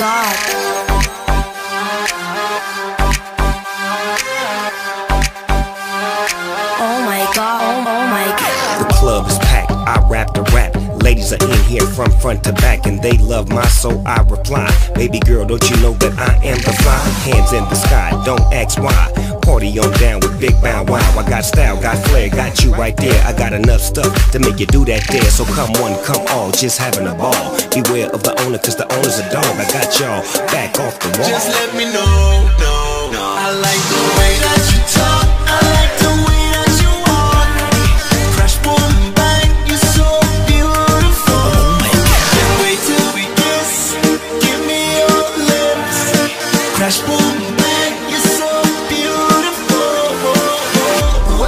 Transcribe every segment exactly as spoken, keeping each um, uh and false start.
god. Oh my god, oh, oh my god. The club is packed, I rap the rap. Ladies are in here from front to back, and they love my soul, I reply. Baby girl, don't you know that I am the fly? Hands in the sky, don't ask why. Party on down with Big Bow Wow. I got style, got flair, got you right there. I got enough stuff to make you do that there. So come one, come all, just having a ball. Beware of the owner, cause the owner's a dog. I got y'all back off the wall. Just let me know, no, no. I like the way that you talk, I like the way that you walk. Crash, boom, bang, you're so beautiful. Oh my God. Can't wait till we kiss, give me your lips. Crash, boom, bang, you're so beautiful. Whoa,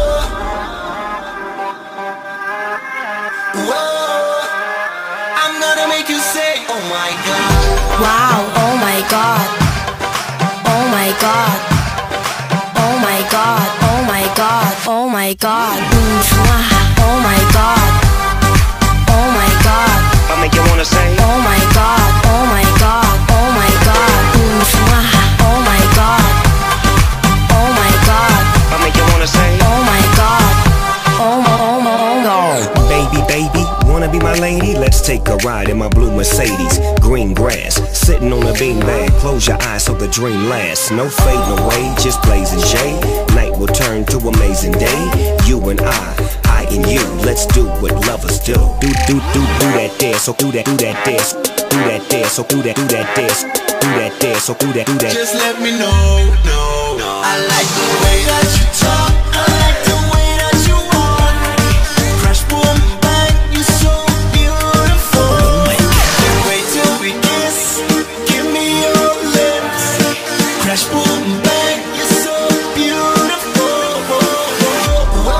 whoa. I'm gonna make you say, oh my God. Wow, oh my god. Oh my god. Oh my god. Oh my god. Oh my god. Mm, mwah. Oh my god. Oh my god. I make you wanna say, Oh my god. Oh my god. Oh my god. Mm, mwah. Oh my god. Oh my god. I make you wanna say, Oh my god. Oh my, oh my, oh my. baby, baby, wanna be my lady? Let's take a ride in my blue Mercedes. Green grass, sitting on a beanbag. Close your eyes so the dream lasts. No fading away, just blazing shade. Night will turn to amazing day. You and I, I and you, let's do what lovers do. Do, do, do, do that there, so do that, do that there. Do that there, so do that, do that there. Do that there, so do that, do that. Just let me know, no, no. I like the way that you talk, I like the way that you walk. Crash, boom, bang, you're so beautiful. Oh my God. Can't wait till we kiss, give me your lips. Crash, boom, bang, you're so beautiful. Whoa,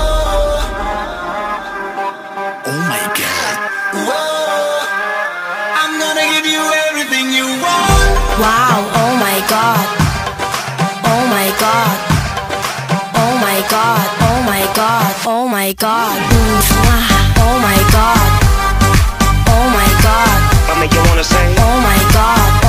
oh my God. Whoa, I'm gonna give you everything you want. Wow, oh my god. Oh my god. Oh my god. Oh my god. Oh my god. Mm, mwah. Oh my god. Oh my god. I make you wanna say, Oh my god.